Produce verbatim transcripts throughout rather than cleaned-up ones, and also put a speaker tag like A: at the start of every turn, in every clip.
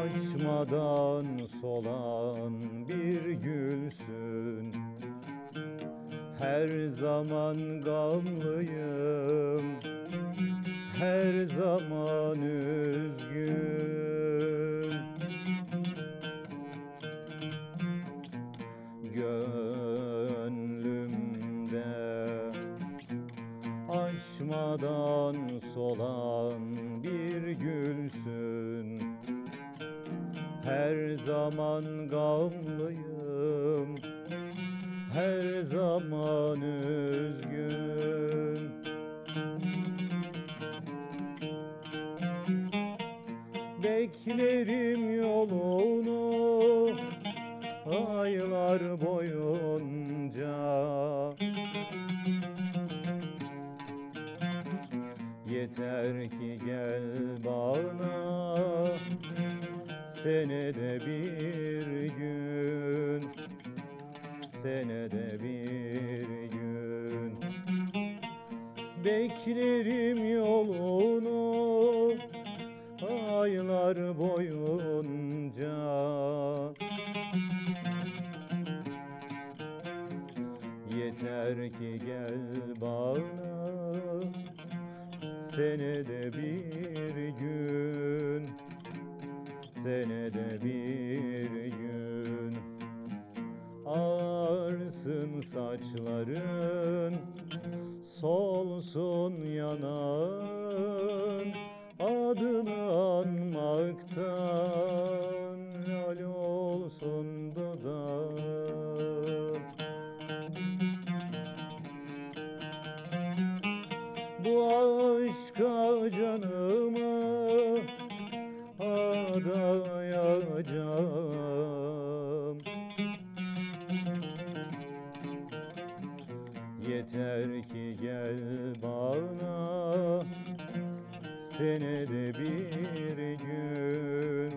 A: Açmadan solan bir gülsün. Her zaman gamlıyım, her zaman üzgün. Gönlümde açmadan solan bir gülsün. Her zaman gamlıyım, her zaman üzgün. Beklerim yolunu aylar boyunca. Yeter ki gel bana senede bir gün, senede bir gün. Beklerim yolunu aylar boyunca. Yeter ki gel bana senede bir gün, senede bir gün. Ağarsın saçların, solsun yanağın, adını anmaktan lal olsun dudağın. Bu aşka canımı adayacağım. Yeter ki gel bana senede bir gün,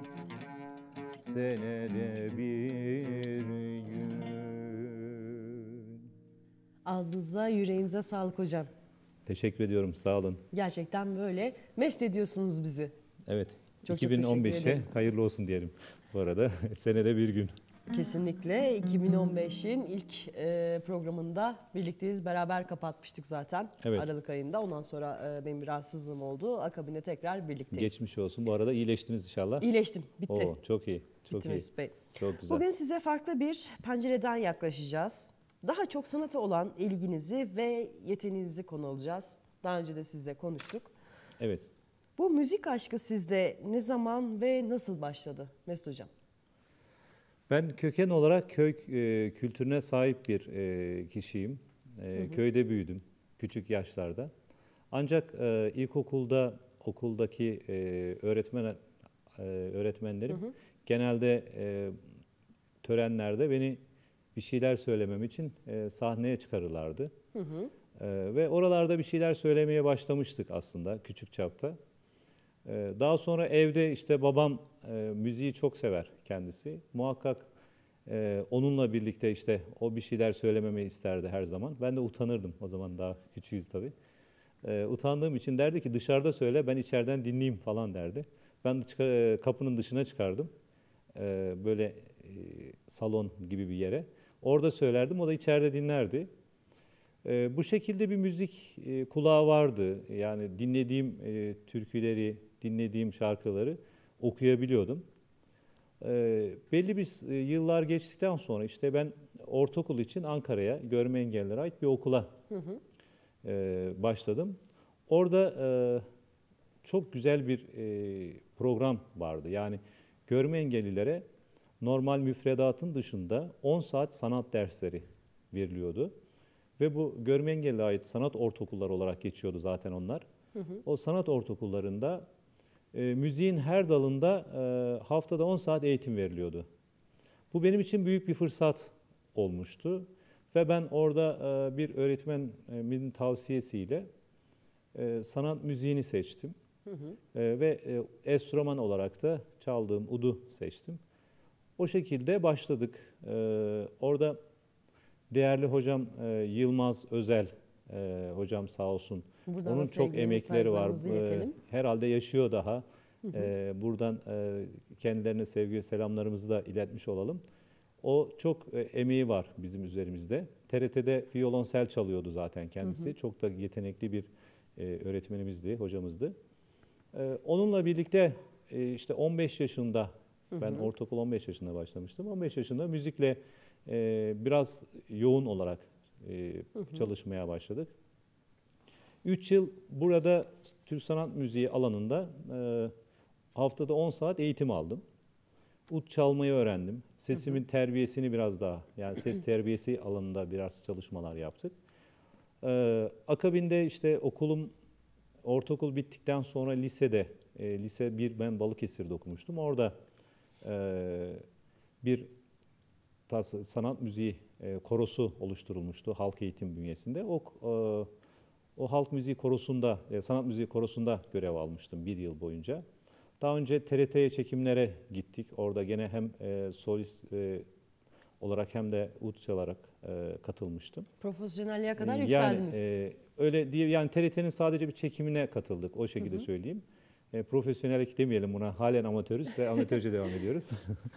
A: senede bir gün.
B: Ağzınıza, yüreğinize sağlık hocam.
A: Teşekkür ediyorum, sağ olun.
B: Gerçekten böyle mest ediyorsunuz bizi.
A: Evet,
B: Çok
A: iki bin on beşe
B: çok
A: hayırlı olsun diyelim bu arada. Senede bir gün.
B: Kesinlikle iki bin on beşin ilk e, programında birlikteyiz. Beraber kapatmıştık zaten
A: Evet.
B: Aralık ayında. Ondan sonra e, benim bir rahatsızlığım oldu. Akabinde tekrar birlikteyiz.
A: Geçmiş olsun. Bu arada iyileştiniz inşallah.
B: İyileştim, bitti.
A: Oo, çok iyi, çok
B: bitti
A: iyi.
B: Mesut Bey.
A: Çok güzel.
B: Bugün size farklı bir pencereden yaklaşacağız. Daha çok sanata olan ilginizi ve yeteneğinizi konu alacağız. Daha önce de sizle konuştuk.
A: Evet.
B: Bu müzik aşkı sizde ne zaman ve nasıl başladı Mesut Hocam?
A: Ben köken olarak köy e, kültürüne sahip bir e, kişiyim. E, hı hı. Köyde büyüdüm küçük yaşlarda. Ancak e, ilkokulda okuldaki e, öğretmen e, öğretmenlerim hı hı. genelde e, törenlerde beni bir şeyler söylemem için e, sahneye çıkarırlardı. Hı hı. E, ve oralarda bir şeyler söylemeye başlamıştık aslında küçük çapta. E, daha sonra evde işte babam e, müziği çok sever kendisi. Muhakkak e, onunla birlikte işte o bir şeyler söylememi isterdi her zaman. Ben de utanırdım, o zaman daha küçüğüz tabii. E, utandığım için derdi ki dışarıda söyle, ben içeriden dinleyeyim falan derdi. Ben de çıkar, e, kapının dışına çıkardım. E, böyle e, salon gibi bir yere. Orada söylerdim, o da içeride dinlerdi. E, bu şekilde bir müzik e, kulağı vardı. Yani dinlediğim e, türküleri, dinlediğim şarkıları okuyabiliyordum. E, belli bir e, yıllar geçtikten sonra işte ben ortaokul için Ankara'ya görme engellilere ait bir okula hı hı. E, başladım. Orada e, çok güzel bir e, program vardı. Yani görme engellilere normal müfredatın dışında on saat sanat dersleri veriliyordu. Ve bu görme engellilere ait sanat ortaokulları olarak geçiyordu zaten onlar. Hı hı. O sanat ortaokullarında e, müziğin her dalında e, haftada on saat eğitim veriliyordu. Bu benim için büyük bir fırsat olmuştu. Ve ben orada e, bir öğretmenin tavsiyesiyle e, sanat müziğini seçtim. Hı hı. E, ve e, enstrüman olarak da çaldığım udu seçtim. O şekilde başladık. E, orada değerli hocam e, Yılmaz Özel e, hocam sağ olsun.
B: Buradan
A: onun çok emekleri var. E, herhalde yaşıyor daha. E, buradan e, kendilerine sevgi ve selamlarımızı da iletmiş olalım. O çok e, emeği var bizim üzerimizde. T R T'de violonsel çalıyordu zaten kendisi. Hı hı. Çok da yetenekli bir e, öğretmenimizdi, hocamızdı. E, onunla birlikte e, işte on beş yaşında, hı hı. ben ortaokul on beş yaşında başlamıştım. on beş yaşında müzikle e, biraz yoğun olarak e, hı hı. çalışmaya başladık. üç yıl burada Türk sanat müziği alanında e, haftada on saat eğitim aldım. Ut çalmayı öğrendim. Sesimin hı hı. terbiyesini biraz daha, yani ses terbiyesi alanında biraz çalışmalar yaptık. Ee, akabinde işte okulum, ortaokul bittikten sonra lisede, e, lise bir ben Balıkesir'de okumuştum. Orada e, bir tas, sanat müziği e, korosu oluşturulmuştu halk eğitim bünyesinde. O e, o halk müziği korosunda, e, sanat müziği korosunda görev almıştım bir yıl boyunca. Daha önce T R T'ye çekimlere gittik. Orada gene hem e, solist e, olarak hem de ud çalarak e, katılmıştım.
B: Profesyonelliğe kadar
A: E,
B: yükseldiniz.
A: Yani e, öyle diye, yani T R T'nin sadece bir çekimine katıldık. O şekilde hı hı. söyleyeyim. E, profesyonellik demeyelim buna. Halen amatörüz ve amatörce devam ediyoruz.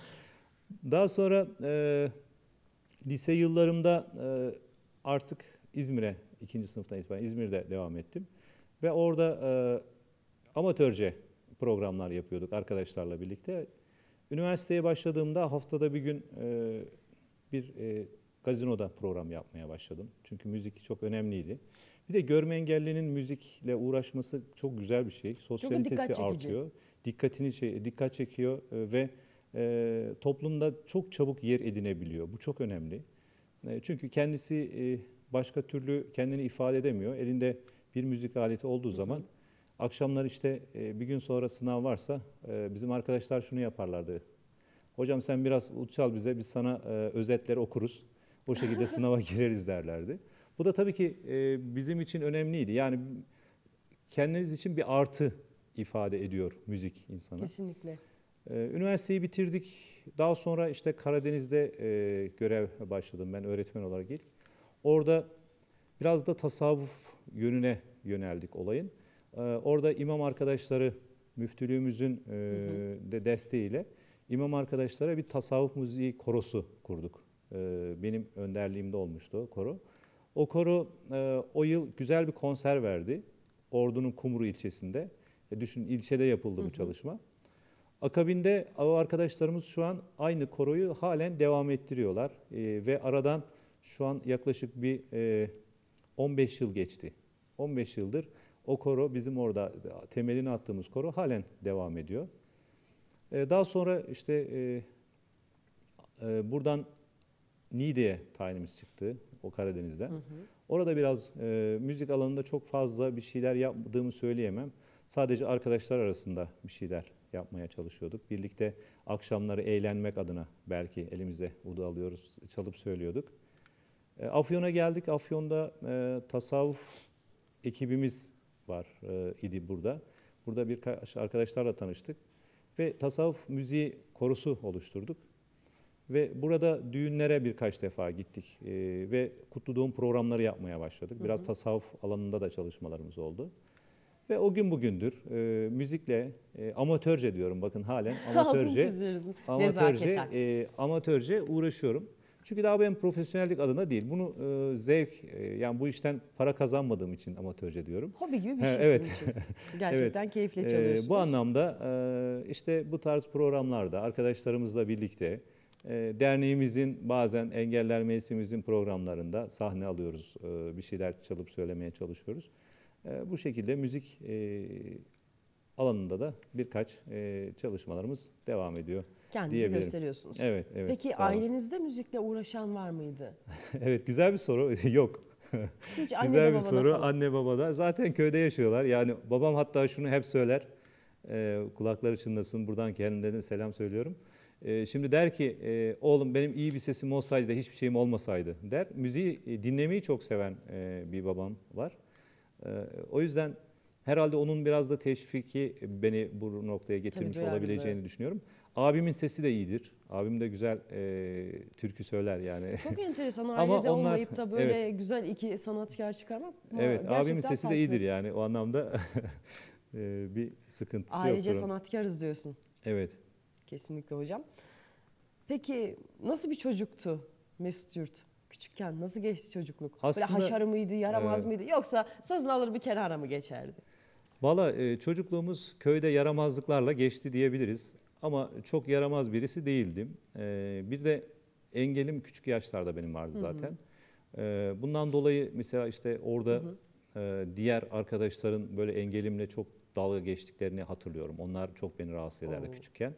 A: Daha sonra e, lise yıllarımda e, artık İzmir'e, ikinci sınıftan itibaren İzmir'de devam ettim. Ve orada e, amatörce programlar yapıyorduk arkadaşlarla birlikte. Üniversiteye başladığımda haftada bir gün e, bir e, gazinoda program yapmaya başladım. Çünkü müzik çok önemliydi. Bir de görme engellinin müzikle uğraşması çok güzel bir şey. Sosyalitesi artıyor. Dikkatini şey, dikkat çekiyor e, ve e, toplumda çok çabuk yer edinebiliyor. Bu çok önemli. E, çünkü kendisi e, başka türlü kendini ifade edemiyor. Elinde bir müzik aleti olduğu zaman hı hı. akşamlar işte bir gün sonra sınav varsa bizim arkadaşlar şunu yaparlardı. Hocam sen biraz ut çal bize, biz sana özetleri okuruz. O şekilde sınava gireriz derlerdi. Bu da tabii ki bizim için önemliydi. Yani kendiniz için bir artı ifade ediyor müzik insana.
B: Kesinlikle.
A: Üniversiteyi bitirdik. Daha sonra işte Karadeniz'de görev başladım ben öğretmen olarak ilk. Orada biraz da tasavvuf yönüne yöneldik olayın. Orada imam arkadaşları, müftülüğümüzün hı hı. de desteğiyle imam arkadaşlara bir tasavvuf müziği korosu kurduk. Benim önderliğimde olmuştu o koro. O koro o yıl güzel bir konser verdi. Ordu'nun Kumru ilçesinde. Düşün, ilçede yapıldı hı hı. bu çalışma. Akabinde o arkadaşlarımız şu an aynı koroyu halen devam ettiriyorlar. Ve aradan şu an yaklaşık bir on beş yıl geçti. on beş yıldır o koro, bizim orada temelini attığımız koro halen devam ediyor. Ee, daha sonra işte e, e, buradan Niğde'ye tayinimiz çıktı, o Karadeniz'den. Hı hı. Orada biraz e, müzik alanında çok fazla bir şeyler yapmadığımı söyleyemem. Sadece arkadaşlar arasında bir şeyler yapmaya çalışıyorduk. Birlikte akşamları eğlenmek adına belki elimize udu alıyoruz, çalıp söylüyorduk. E, Afyon'a geldik. Afyon'da e, tasavvuf ekibimiz var e, idi burada. Burada birkaç arkadaşlarla tanıştık ve tasavvuf müziği korosu oluşturduk. Ve burada düğünlere birkaç defa gittik e, ve kutlu doğum programları yapmaya başladık. Biraz hı hı. tasavvuf alanında da çalışmalarımız oldu. Ve o gün bugündür e, müzikle e, amatörce diyorum, bakın halen amatörce amatörce e, amatörce uğraşıyorum. Çünkü daha ben profesyonellik adına değil. Bunu e, zevk, e, yani bu işten para kazanmadığım için amatörce diyorum.
B: Hobi gibi bir şey
A: evet.
B: sizin için. Gerçekten evet. keyifle
A: E,
B: çalıyorsunuz.
A: bu anlamda e, işte bu tarz programlarda arkadaşlarımızla birlikte e, derneğimizin bazen Engeller Meclisimizin programlarında sahne alıyoruz. E, bir şeyler çalıp söylemeye çalışıyoruz. E, bu şekilde müzik e, alanında da birkaç e, çalışmalarımız devam ediyor.
B: Kendinizi gösteriyorsunuz.
A: Evet, evet.
B: Peki ailenizde müzikle uğraşan var mıydı?
A: Evet, güzel bir soru. Yok.
B: Hiç anne
A: güzel bir
B: babada
A: soru.
B: falan.
A: Anne babada. Zaten köyde yaşıyorlar. Yani babam hatta şunu hep söyler. E, kulakları çınlasın. Buradan kendilerine selam söylüyorum. E, şimdi der ki e, oğlum benim iyi bir sesim olsaydı da hiçbir şeyim olmasaydı der. Müziği e, dinlemeyi çok seven e, bir babam var. E, o yüzden herhalde onun biraz da teşviki beni bu noktaya getirmiş olabileceğini düşünüyorum. Abimin sesi de iyidir. Abim de güzel e, türkü söyler yani.
B: Çok enteresan, ailede
A: onlar,
B: olmayıp da böyle
A: evet,
B: güzel iki sanatkar çıkarmak
A: evet,
B: gerçekten
A: abimin sesi
B: farklı.
A: de iyidir yani o anlamda. e, bir sıkıntısı
B: Ailece
A: yoktur.
B: sanatkarız diyorsun.
A: Evet.
B: Kesinlikle hocam. Peki nasıl bir çocuktu Mesut Yurt? Küçükken nasıl geçti çocukluk? Böyle
A: Aslında
B: haşarı mıydı, yaramaz
A: e,
B: mıydı? Yoksa sazını alır bir kenara mı geçerdi?
A: valla e, çocukluğumuz köyde yaramazlıklarla geçti diyebiliriz. Ama çok yaramaz birisi değildim. E, bir de engelim küçük yaşlarda benim vardı zaten. E, bundan dolayı mesela işte orada e, diğer arkadaşların böyle engelimle çok dalga geçtiklerini hatırlıyorum. Onlar çok beni rahatsız ederdi
B: Oo.
A: küçükken.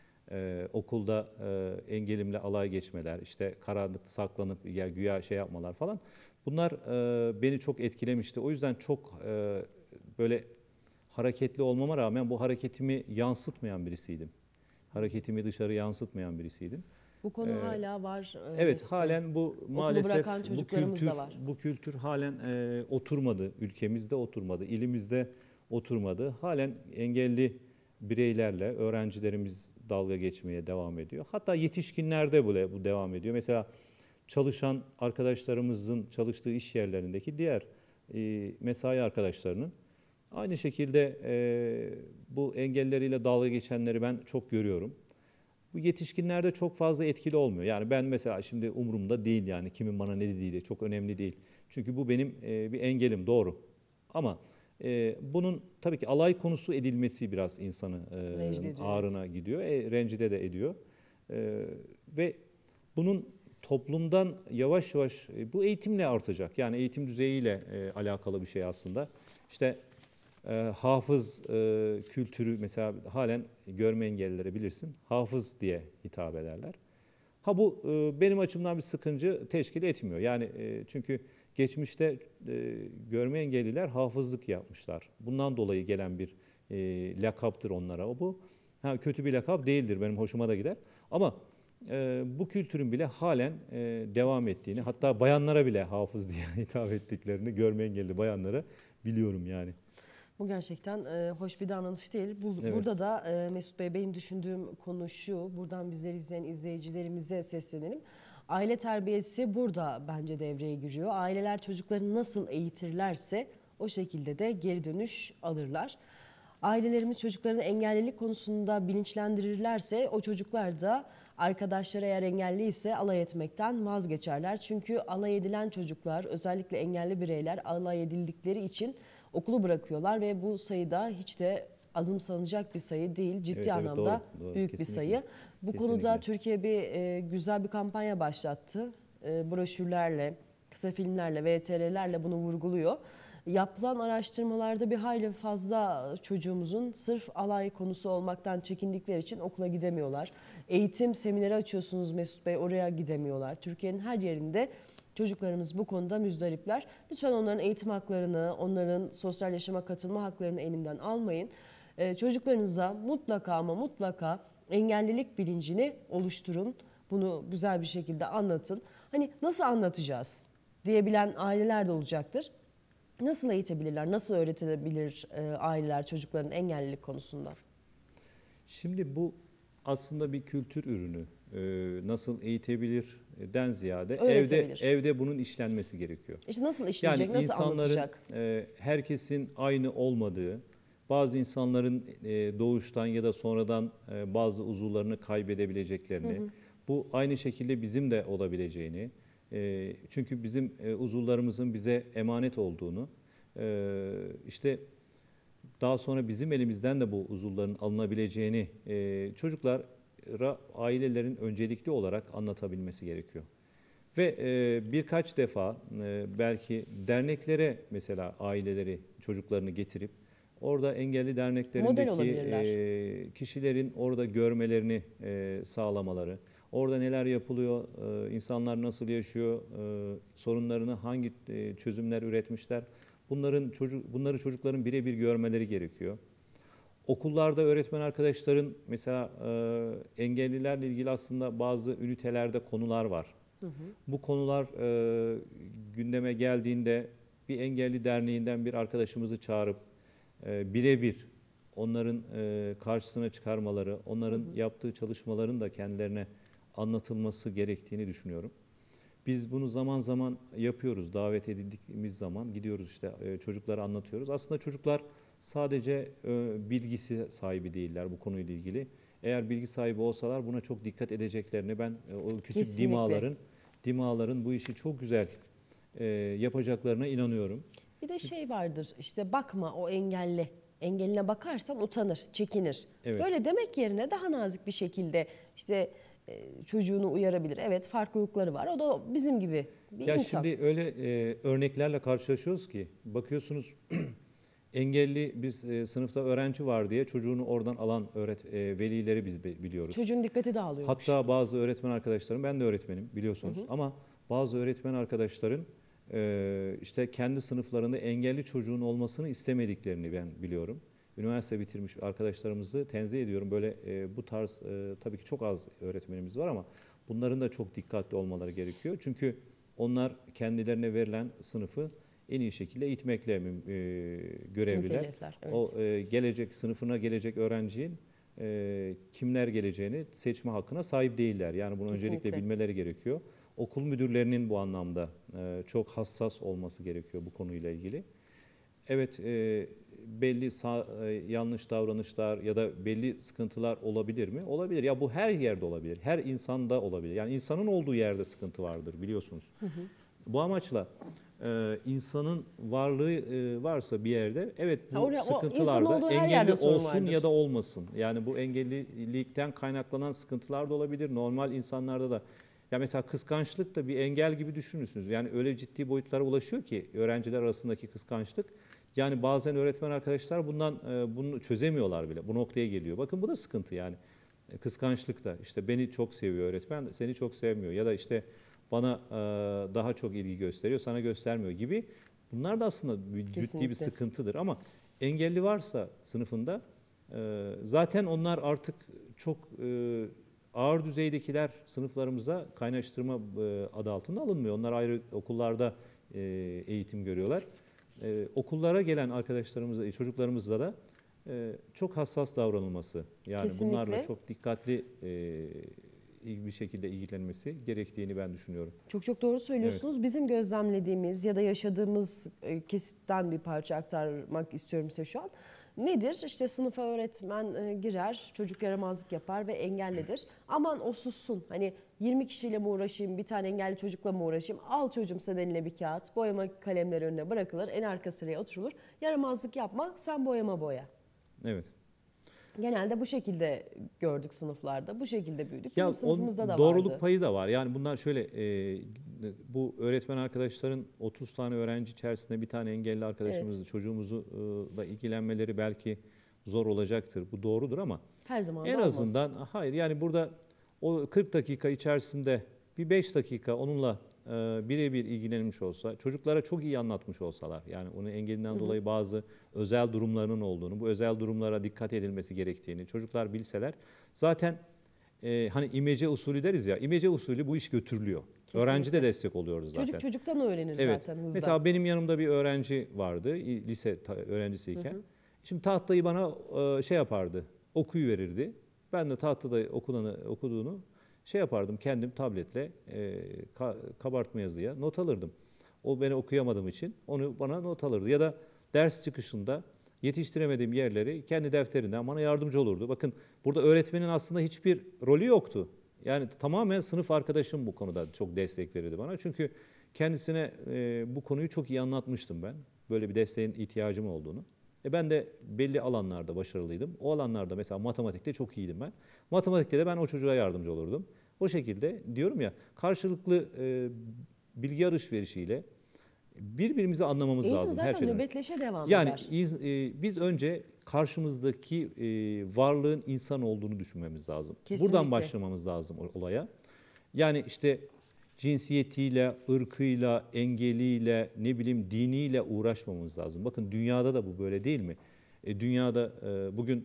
A: Ee, okulda e, engelimle alay geçmeler, işte karanlıkta saklanıp ya güya şey yapmalar falan. Bunlar e, beni çok etkilemişti. O yüzden çok e, böyle hareketli olmama rağmen bu hareketimi yansıtmayan birisiydim. Hareketimi dışarı yansıtmayan birisiydim.
B: Bu konu
A: Ee,
B: hala var e,
A: Evet,
B: Mesut Bey.
A: halen bu
B: Okulu
A: maalesef
B: bırakan
A: bu
B: çocuklarımız
A: kültür
B: da var.
A: bu kültür halen e, oturmadı. Ülkemizde oturmadı, ilimizde oturmadı. Halen engelli bireylerle öğrencilerimiz dalga geçmeye devam ediyor. Hatta yetişkinlerde bile bu devam ediyor. Mesela çalışan arkadaşlarımızın çalıştığı iş yerlerindeki diğer e, mesai arkadaşlarının aynı şekilde e, bu engelleriyle dalga geçenleri ben çok görüyorum. Bu yetişkinlerde çok fazla etkili olmuyor. Yani ben mesela şimdi umurumda değil, yani kimin bana ne dediği de çok önemli değil. Çünkü bu benim e, bir engelim, doğru. Ama e, bunun tabii ki alay konusu edilmesi biraz insanı e,
B: Rencide ediyor,
A: ağrına gidiyor, e, rencide de ediyor. E, ve bunun toplumdan yavaş yavaş e, bu eğitimle artacak. Yani eğitim düzeyiyle e, alakalı bir şey aslında. İşte e, hafız e, kültürü mesela halen görme engellilere bilirsin, hafız diye hitap ederler. Ha bu e, benim açımdan bir sıkıntı teşkil etmiyor. Yani e, çünkü geçmişte e, görme engelliler hafızlık yapmışlar. Bundan dolayı gelen bir e, lakaptır onlara. O bu. Ha, kötü bir lakap değildir. Benim hoşuma da gider. Ama e, bu kültürün bile halen e, devam ettiğini, hatta bayanlara bile hafız diye hitap ettiklerini, görme engelli bayanlara biliyorum yani.
B: Bu gerçekten e, hoş bir davranış değil. Bu,
A: Evet.
B: Burada da e, Mesut Bey, benim düşündüğüm konu şu. Buradan bizleri izleyen izleyicilerimize seslenelim. Aile terbiyesi burada bence devreye giriyor. Aileler çocuklarını nasıl eğitirlerse o şekilde de geri dönüş alırlar. Ailelerimiz çocuklarını engellilik konusunda bilinçlendirirlerse o çocuklar da arkadaşları eğer engelli ise alay etmekten vazgeçerler. Çünkü alay edilen çocuklar, özellikle engelli bireyler alay edildikleri için okulu bırakıyorlar ve bu sayıda hiç de azımsanacak bir sayı değil. Ciddi
A: Evet, evet,
B: anlamda
A: doğru, doğru.
B: büyük bir
A: Kesinlikle.
B: sayı. Bu
A: Kesinlikle.
B: konuda Türkiye bir e, güzel bir kampanya başlattı. E, broşürlerle, kısa filmlerle, V T R'lerle bunu vurguluyor. Yapılan araştırmalarda bir hayli fazla çocuğumuzun sırf alay konusu olmaktan çekindikleri için okula gidemiyorlar. Eğitim semineri açıyorsunuz Mesut Bey, oraya gidemiyorlar. Türkiye'nin her yerinde çocuklarımız bu konuda müzdaripler. Lütfen onların eğitim haklarını, onların sosyal yaşama katılma haklarını elinden almayın. Ee, çocuklarınıza mutlaka ama mutlaka engellilik bilincini oluşturun. Bunu güzel bir şekilde anlatın. Hani nasıl anlatacağız diyebilen aileler de olacaktır. Nasıl eğitebilirler, nasıl öğretilebilir e, aileler çocukların engellilik konusunda?
A: Şimdi bu aslında bir kültür ürünü. Ee, nasıl eğitebilir den ziyade evde
B: Öğretebilir.
A: evde bunun işlenmesi gerekiyor.
B: İşte nasıl
A: Yani
B: işleyecek, nasıl
A: insanların
B: anlatacak?
A: e, herkesin aynı olmadığı, bazı insanların e, doğuştan ya da sonradan e, bazı uzuvlarını kaybedebileceklerini, hı hı. bu aynı şekilde bizim de olabileceğini, e, çünkü bizim e, uzuvlarımızın bize emanet olduğunu, e, işte daha sonra bizim elimizden de bu uzuvların alınabileceğini e, çocuklara ailelerin öncelikli olarak anlatabilmesi gerekiyor. Ve e, birkaç defa e, belki derneklere mesela aileleri, çocuklarını getirip orada engelli
B: Model
A: derneklerindeki
B: olabilirler.
A: e, kişilerin orada görmelerini e, sağlamaları, orada neler yapılıyor, e, insanlar nasıl yaşıyor, e, sorunlarını hangi e, çözümler üretmişler, bunların çocuk bunları çocukların birebir görmeleri gerekiyor. Okullarda öğretmen arkadaşların mesela e, engellilerle ilgili aslında bazı ünitelerde konular var. Hı hı. Bu konular e, gündeme geldiğinde bir engelli derneğinden bir arkadaşımızı çağırıp e, birebir onların e, karşısına çıkarmaları, onların hı hı. yaptığı çalışmaların da kendilerine anlatılması gerektiğini düşünüyorum. Biz bunu zaman zaman yapıyoruz. Davet edildiğimiz zaman gidiyoruz, işte e, çocuklara anlatıyoruz. Aslında çocuklar sadece e, bilgisi sahibi değiller bu konuyla ilgili. Eğer bilgi sahibi olsalar buna çok dikkat edeceklerini ben e, o küçük
B: Kesinlikle.
A: dimağların dimağların bu işi çok güzel e, yapacaklarına inanıyorum.
B: Bir de şey vardır işte bakma o engelli. Engeline bakarsan utanır, çekinir.
A: Evet.
B: Böyle demek yerine daha nazik bir şekilde işte e, çocuğunu uyarabilir. Evet farklılıkları var. O da bizim gibi bir
A: Ya
B: insan.
A: şimdi öyle e, örneklerle karşılaşıyoruz ki bakıyorsunuz engelli bir e, sınıfta öğrenci var diye çocuğunu oradan alan öğret e, velileri biz bi- biliyoruz.
B: Çocuğun dikkati dağılıyormuş.
A: Hatta bazı öğretmen arkadaşlarım, ben de öğretmenim biliyorsunuz, ama bazı öğretmen arkadaşların e, işte kendi sınıflarında engelli çocuğun olmasını istemediklerini ben biliyorum. Üniversite bitirmiş arkadaşlarımızı tenzih ediyorum. Böyle e, bu tarz e, tabii ki çok az öğretmenimiz var ama bunların da çok dikkatli olmaları gerekiyor. Çünkü onlar kendilerine verilen sınıfı en iyi şekilde eğitmekle mü- e, görevliler.
B: Mükellefler, evet.
A: O e, gelecek sınıfına gelecek öğrencinin e, kimler geleceğini seçme hakkına sahip değiller. Yani bunu öncelikle
B: Kesinlikle.
A: bilmeleri gerekiyor. Okul müdürlerinin bu anlamda e, çok hassas olması gerekiyor bu konuyla ilgili. Evet, e, belli sağ, e, yanlış davranışlar ya da belli sıkıntılar olabilir mi? Olabilir. Ya bu her yerde olabilir. Her insanda olabilir. Yani insanın olduğu yerde sıkıntı vardır biliyorsunuz. Hı hı. Bu amaçla e, insanın varlığı e, varsa bir yerde, evet bu
B: Ha, oraya- o insan
A: sıkıntılarda
B: olduğu her
A: engelli
B: yerde sorun
A: olsun
B: vardır.
A: ya da olmasın. Yani bu engellilikten kaynaklanan sıkıntılar da olabilir. Normal insanlarda da. Ya mesela kıskançlık da bir engel gibi düşünürsünüz. Yani öyle ciddi boyutlara ulaşıyor ki öğrenciler arasındaki kıskançlık. Yani bazen öğretmen arkadaşlar bundan e, bunu çözemiyorlar bile. Bu noktaya geliyor. Bakın bu da sıkıntı yani. E, Kıskançlık da işte beni çok seviyor öğretmen, seni çok sevmiyor ya da işte bana e, daha çok ilgi gösteriyor, sana göstermiyor gibi. Bunlar da aslında bir ciddi bir
B: Kesinlikle.
A: sıkıntıdır ama engelli varsa sınıfında e, zaten onlar artık çok e, ağır düzeydekiler sınıflarımıza kaynaştırma e, adı altında alınmıyor. Onlar ayrı okullarda e, eğitim görüyorlar. E, okullara gelen arkadaşlarımızla, çocuklarımızla da e, çok hassas davranılması, yani
B: Kesinlikle.
A: bunlarla çok dikkatli e, bir şekilde ilgilenmesi gerektiğini ben düşünüyorum.
B: Çok çok doğru söylüyorsunuz. Bizim gözlemlediğimiz ya da yaşadığımız e, kesitten bir parça aktarmak istiyorum size şu an. Nedir? İşte sınıfa öğretmen e, girer, çocuk yaramazlık yapar ve engellidir. Aman o sussun. Hani yirmi kişiyle mi uğraşayım, bir tane engelli çocukla mı uğraşayım? Al çocuğum sen eline bir kağıt, boyama kalemleri önüne bırakılır, en arka sıraya oturulur. Yaramazlık yapma, sen boyama boya.
A: Evet.
B: Genelde bu şekilde gördük sınıflarda, bu şekilde büyüdük.
A: Ya
B: Bizim sınıfımızda da
A: doğruluk
B: vardı.
A: payı da var. Yani bunlar şöyle e, bu öğretmen arkadaşların otuz tane öğrenci içerisinde bir tane engelli arkadaşımızı, çocuğumuzu e, da ilgilenmeleri belki zor olacaktır. Bu doğrudur ama
B: Her zaman
A: en
B: da olmaz.
A: azından hayır, yani burada o kırk dakika içerisinde bir beş dakika onunla e, birebir ilgilenmiş olsa, çocuklara çok iyi anlatmış olsalar, yani onun engelinden dolayı bazı özel durumlarının olduğunu, bu özel durumlara dikkat edilmesi gerektiğini çocuklar bilseler, zaten e, hani imece usulü deriz ya, imece usulü bu iş götürülüyor. Öğrenci de destek oluyoruz zaten.
B: Çocuk çocuktan öğrenir
A: Evet.
B: zaten hızla.
A: Mesela benim yanımda bir öğrenci vardı, i- lise ta- öğrencisiyken. Şimdi tahtayı bana e, şey yapardı, okuyuverirdi. Ben de tahtada okulanı, okuduğunu şey yapardım, kendim tabletle e, ka- kabartma yazıya not alırdım. O beni okuyamadığım için onu bana not alırdı. Ya da ders çıkışında yetiştiremediğim yerleri kendi defterinden bana yardımcı olurdu. Bakın burada öğretmenin aslında hiçbir rolü yoktu. Yani tamamen sınıf arkadaşım bu konuda çok destek verirdi bana. Çünkü kendisine e, bu konuyu çok iyi anlatmıştım ben. Böyle bir desteğin ihtiyacım olduğunu. E ben de belli alanlarda başarılıydım. O alanlarda mesela matematikte çok iyiydim ben. Matematikte de ben o çocuğa yardımcı olurdum. O şekilde diyorum ya, karşılıklı e, bilgi alışverişiyle birbirimizi anlamamız
B: Eğitim
A: lazım her
B: zaten
A: şeyden.
B: nöbetleşe devam
A: Yani
B: eder.
A: iz- e, biz önce karşımızdaki e, varlığın insan olduğunu düşünmemiz lazım.
B: Kesinlikle.
A: Buradan başlamamız lazım o- olaya. Yani işte cinsiyetiyle, ırkıyla, engeliyle, ne bileyim diniyle uğraşmamamız lazım. Bakın dünyada da bu böyle değil mi? E, dünyada e, bugün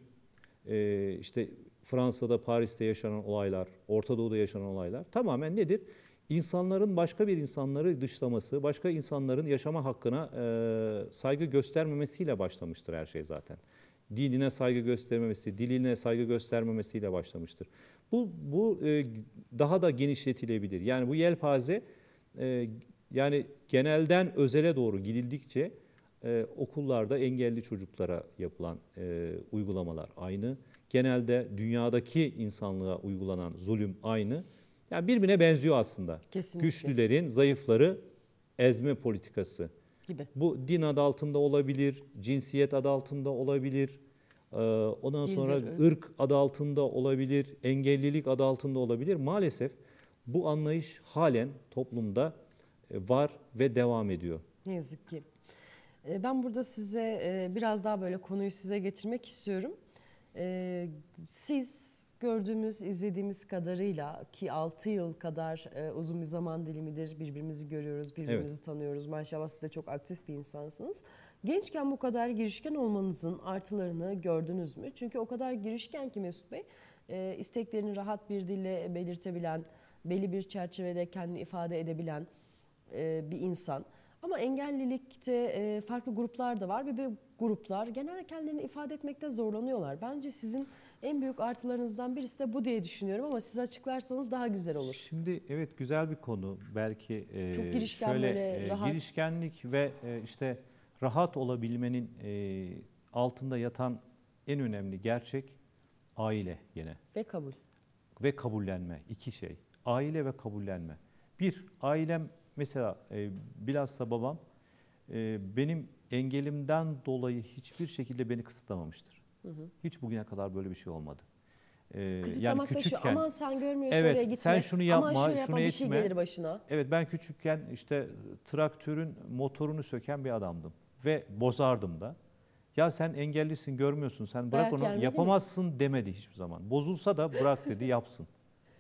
A: e, işte Fransa'da, Paris'te yaşanan olaylar, Orta Doğu'da yaşanan olaylar tamamen nedir? İnsanların başka bir insanları dışlaması, başka insanların yaşama hakkına e, saygı göstermemesiyle başlamıştır her şey zaten. Dinine saygı göstermemesi, diline saygı göstermemesiyle başlamıştır. Bu, bu e, daha da genişletilebilir. Yani bu yelpaze e, yani genelden özele doğru gidildikçe e, e, okullarda engelli çocuklara yapılan e, uygulamalar aynı. Genelde dünyadaki insanlığa uygulanan zulüm aynı. Yani birbirine benziyor aslında.
B: Kesinlikle.
A: Güçlülerin zayıfları ezme politikası.
B: Gibi.
A: Bu din adı altında olabilir, cinsiyet adı altında olabilir, e, ondan sonra
B: Dildir,
A: ırk adı altında olabilir, engellilik adı altında olabilir. Maalesef bu anlayış halen toplumda e, var ve devam ediyor.
B: Ne yazık ki. E, Ben burada size e, biraz daha böyle konuyu size getirmek istiyorum. E, Siz gördüğümüz, izlediğimiz kadarıyla ki altı yıl kadar e, uzun bir zaman dilimidir birbirimizi görüyoruz, birbirimizi
A: Evet.
B: tanıyoruz. Maşallah siz de çok aktif bir insansınız. Gençken bu kadar girişken olmanızın artılarını gördünüz mü? Çünkü o kadar girişken ki Mesut Bey, e, isteklerini rahat bir dille belirtebilen, belli bir çerçevede kendini ifade edebilen e, bir insan. Ama engellilikte e, farklı gruplar da var ve bu gruplar genelde kendilerini ifade etmekte zorlanıyorlar. Bence sizin en büyük artılarınızdan birisi de bu diye düşünüyorum ama siz açıklarsanız daha güzel olur.
A: Şimdi evet, güzel bir konu. Belki e,
B: Çok girişken,
A: şöyle
B: böyle
A: e,
B: rahat.
A: girişkenlik ve e, işte rahat olabilmenin e, altında yatan en önemli gerçek aile gene.
B: Ve kabul.
A: Ve kabullenme, iki şey. Aile ve kabullenme. Bir, ailem mesela e, bilhassa babam e, benim engelimden dolayı hiçbir şekilde beni kısıtlamamıştır.
B: Hı hı.
A: Hiç bugüne kadar böyle bir şey olmadı. E, yani
B: Kısıtlamak da şu,
A: küçükken,
B: aman sen görmüyorsun
A: evet,
B: oraya gitme.
A: sen şunu
B: Aman
A: yapma,
B: şöyle yapma,
A: şunu
B: bir şey
A: etme.
B: gelir başına.
A: Evet, ben küçükken işte traktörün motorunu söken bir adamdım ve bozardım da. Ya sen engellisin, görmüyorsun, sen bırak
B: Dayak
A: onu,
B: yer
A: yapamazsın demedi hiçbir zaman. Bozulsa da bırak dedi, yapsın.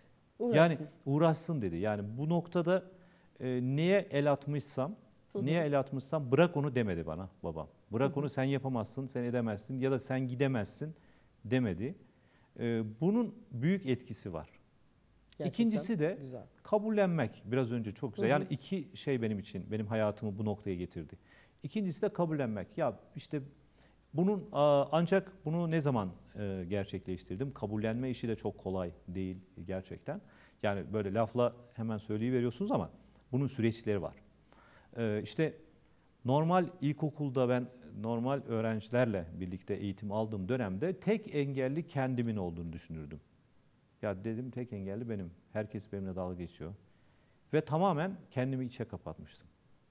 A: Yani
B: Uğraşsın.
A: uğraşsın dedi. Yani bu noktada e, neye el atmışsam, neye el atmışsam bırak onu demedi bana babam. Bırak onu, sen yapamazsın, sen edemezsin ya da sen gidemezsin demedi. E, bunun büyük etkisi var.
B: Gerçekten
A: İkincisi de
B: güzel.
A: kabullenmek. Biraz önce çok güzel.
B: Hı hı.
A: Yani iki şey benim için, benim hayatımı bu noktaya getirdi. İkincisi de kabullenmek. Ya işte bunun ancak bunu ne zaman e, gerçekleştirdim? Kabullenme işi de çok kolay değil gerçekten. Yani böyle lafla hemen söyleyiveriyorsunuz ama bunun süreçleri var. E, İşte normal ilkokulda ben normal öğrencilerle birlikte eğitim aldığım dönemde tek engelli kendimin olduğunu düşünürdüm. Ya dedim, tek engelli benim. Herkes benimle dalga geçiyor. Ve tamamen kendimi içe kapatmıştım.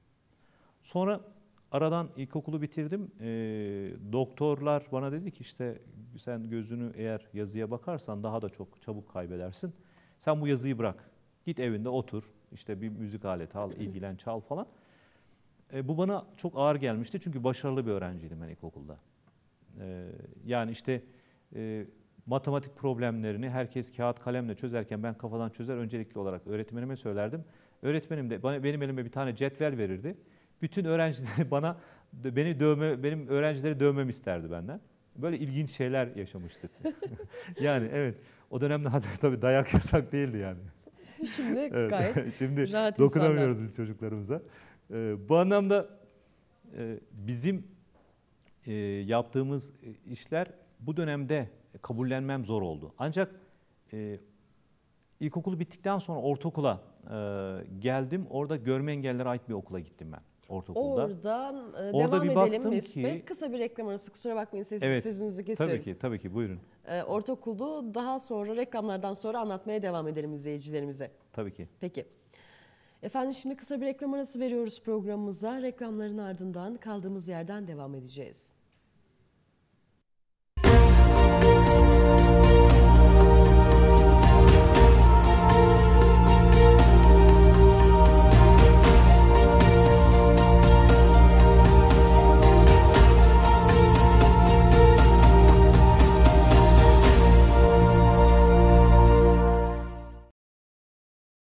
A: Sonra aradan ilkokulu bitirdim. E, doktorlar bana dedi ki işte sen gözünü eğer yazıya bakarsan daha da çok çabuk kaybedersin. Sen bu yazıyı bırak. Git evinde otur. İşte bir müzik aleti al, ilgilen, çal falan. E, bu bana çok ağır gelmişti çünkü başarılı bir öğrenciydim ben ilkokulda. E, yani işte e, matematik problemlerini herkes kağıt kalemle çözerken ben kafadan çözer, öncelikli olarak öğretmenime söylerdim. Öğretmenim de bana, benim elime bir tane cetvel verirdi. Bütün öğrencileri bana, beni dövme, benim öğrencileri dövmemi isterdi benden. Böyle ilginç şeyler yaşamıştık. Yani evet, o dönemde tabii dayak yasak değildi yani.
B: Şimdi
A: Evet.
B: gayet
A: Şimdi
B: rahat
A: dokunamıyoruz
B: insanlar.
A: biz çocuklarımıza. Ee, bu anlamda e, bizim e, yaptığımız işler bu dönemde kabullenmem zor oldu. Ancak e, ilkokulu bittikten sonra ortaokula e, geldim. Orada görme engellilere ait bir okula gittim ben ortaokulda.
B: Oradan e,
A: Orada
B: devam
A: bir
B: edelim
A: baktım
B: Mesut
A: ki-
B: Bey. Kısa bir reklam arası, kusura bakmayın siz,
A: Evet,
B: sözünüzü kesiyorum.
A: tabii ki, tabii ki, buyurun.
B: E, ortaokulu daha sonra, reklamlardan sonra anlatmaya devam edelim izleyicilerimize.
A: Tabii ki.
B: Peki. Efendim şimdi kısa bir reklam arası veriyoruz programımıza. Reklamların ardından kaldığımız yerden devam edeceğiz.